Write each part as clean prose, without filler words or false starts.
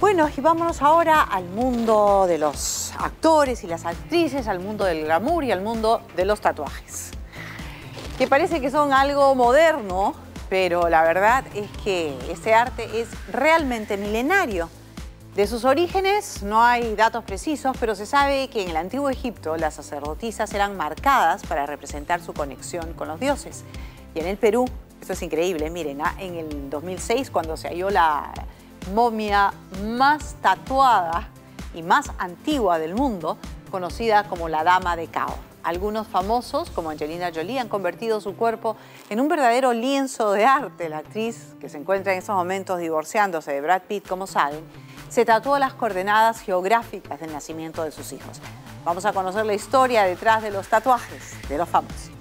Bueno, y vámonos ahora al mundo de los actores y las actrices, al mundo del glamour y al mundo de los tatuajes. Que parece que son algo moderno, pero la verdad es que este arte es realmente milenario. De sus orígenes no hay datos precisos, pero se sabe que en el antiguo Egipto las sacerdotisas eran marcadas para representar su conexión con los dioses. Y en el Perú, esto es increíble, miren, en el 2006, cuando se halló la momia más tatuada y más antigua del mundo, conocida como la Dama de Cao. Algunos famosos, como Angelina Jolie, han convertido su cuerpo en un verdadero lienzo de arte. La actriz, que se encuentra en estos momentos divorciándose de Brad Pitt, como saben, se tatuó las coordenadas geográficas del nacimiento de sus hijos. Vamos a conocer la historia detrás de los tatuajes de los famosos.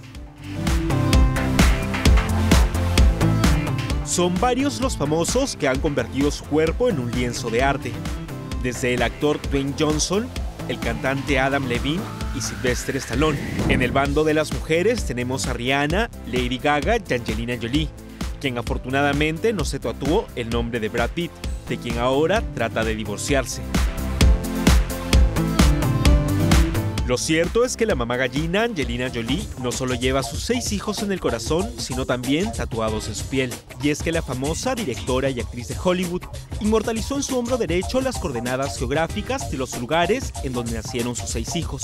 Son varios los famosos que han convertido su cuerpo en un lienzo de arte. Desde el actor Dwayne Johnson, el cantante Adam Levine y Sylvester Stallone. En el bando de las mujeres tenemos a Rihanna, Lady Gaga y Angelina Jolie, quien afortunadamente no se tatuó el nombre de Brad Pitt, de quien ahora trata de divorciarse. Lo cierto es que la mamá gallina Angelina Jolie no solo lleva a sus 6 hijos en el corazón, sino también tatuados en su piel. Y es que la famosa directora y actriz de Hollywood inmortalizó en su hombro derecho las coordenadas geográficas de los lugares en donde nacieron sus 6 hijos.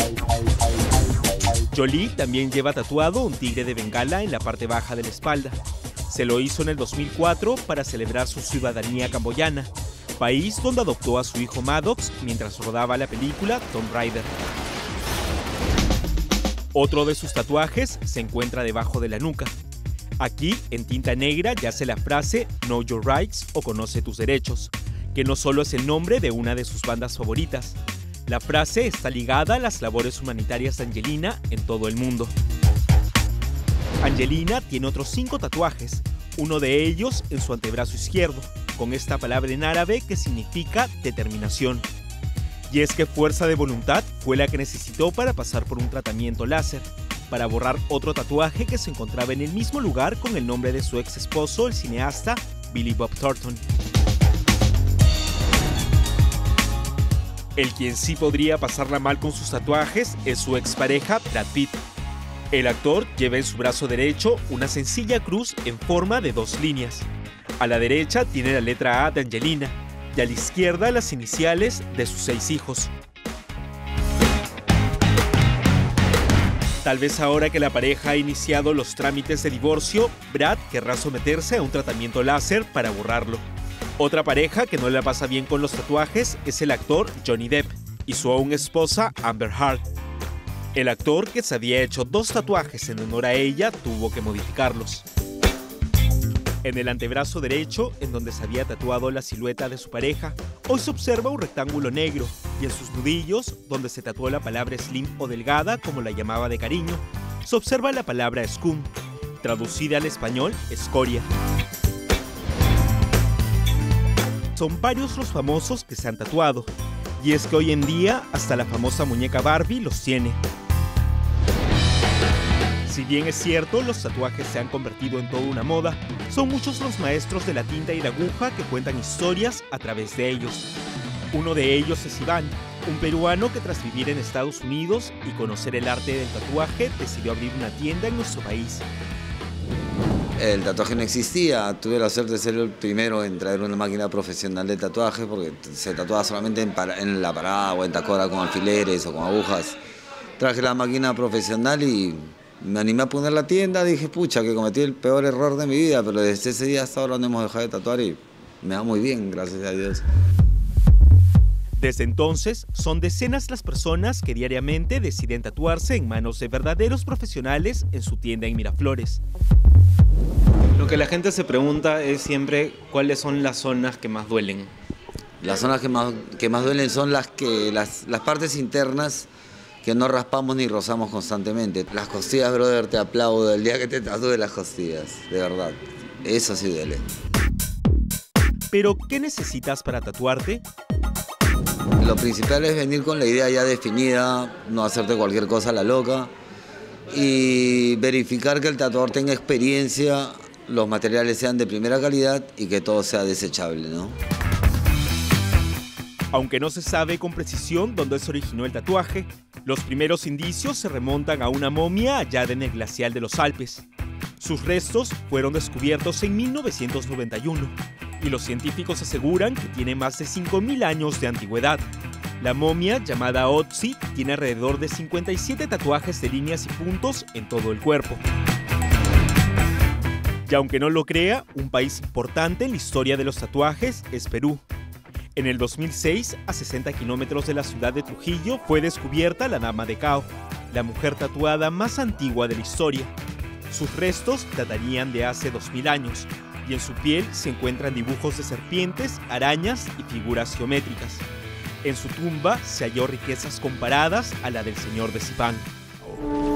Jolie también lleva tatuado un tigre de Bengala en la parte baja de la espalda. Se lo hizo en el 2004 para celebrar su ciudadanía camboyana, país donde adoptó a su hijo Maddox mientras rodaba la película Tomb Raider. Otro de sus tatuajes se encuentra debajo de la nuca. Aquí, en tinta negra, yace la frase Know Your Rights o Conoce tus derechos, que no solo es el nombre de una de sus bandas favoritas. La frase está ligada a las labores humanitarias de Angelina en todo el mundo. Angelina tiene otros 5 tatuajes, uno de ellos en su antebrazo izquierdo, con esta palabra en árabe que significa determinación. Y es que fuerza de voluntad fue la que necesitó para pasar por un tratamiento láser, para borrar otro tatuaje que se encontraba en el mismo lugar con el nombre de su ex esposo, el cineasta Billy Bob Thornton. El quien sí podría pasarla mal con sus tatuajes es su expareja Brad Pitt. El actor lleva en su brazo derecho una sencilla cruz en forma de 2 líneas. A la derecha tiene la letra A de Angelina y a la izquierda las iniciales de sus 6 hijos. Tal vez ahora que la pareja ha iniciado los trámites de divorcio, Brad querrá someterse a un tratamiento láser para borrarlo. Otra pareja que no la pasa bien con los tatuajes es el actor Johnny Depp y su aún esposa Amber Heard. El actor, que se había hecho 2 tatuajes en honor a ella, tuvo que modificarlos. En el antebrazo derecho, en donde se había tatuado la silueta de su pareja, hoy se observa un rectángulo negro, y en sus nudillos, donde se tatuó la palabra slim o delgada, como la llamaba de cariño, se observa la palabra scum, traducida al español, escoria. Son varios los famosos que se han tatuado, y es que hoy en día hasta la famosa muñeca Barbie los tiene. Si bien es cierto, los tatuajes se han convertido en toda una moda, son muchos los maestros de la tinta y la aguja que cuentan historias a través de ellos. Uno de ellos es Iván, un peruano que tras vivir en Estados Unidos y conocer el arte del tatuaje, decidió abrir una tienda en nuestro país. El tatuaje no existía, tuve la suerte de ser el primero en traer una máquina profesional de tatuaje porque se tatuaba solamente en la parada o en Tacora con alfileres o con agujas. Traje la máquina profesional y me animé a poner la tienda, dije, pucha, que cometí el peor error de mi vida, pero desde ese día hasta ahora no hemos dejado de tatuar y me va muy bien, gracias a Dios. Desde entonces, son decenas las personas que diariamente deciden tatuarse en manos de verdaderos profesionales en su tienda en Miraflores. Lo que la gente se pregunta es siempre cuáles son las zonas que más duelen. Las zonas que más duelen son las partes internas que no raspamos ni rozamos constantemente. Las costillas, brother, te aplaudo el día que te tatúes las costillas, de verdad. Eso sí duele. ¿Pero qué necesitas para tatuarte? Lo principal es venir con la idea ya definida, no hacerte cualquier cosa a la loca y verificar que el tatuador tenga experiencia, los materiales sean de primera calidad y que todo sea desechable, ¿no? Aunque no se sabe con precisión dónde se originó el tatuaje, los primeros indicios se remontan a una momia hallada en el glacial de los Alpes. Sus restos fueron descubiertos en 1991 y los científicos aseguran que tiene más de 5.000 años de antigüedad. La momia, llamada Otzi, tiene alrededor de 57 tatuajes de líneas y puntos en todo el cuerpo. Y aunque no lo crea, un país importante en la historia de los tatuajes es Perú. En el 2006, a 60 kilómetros de la ciudad de Trujillo, fue descubierta la Dama de Cao, la mujer tatuada más antigua de la historia. Sus restos datarían de hace 2000 años, y en su piel se encuentran dibujos de serpientes, arañas y figuras geométricas. En su tumba se halló riquezas comparadas a la del señor de Zipán.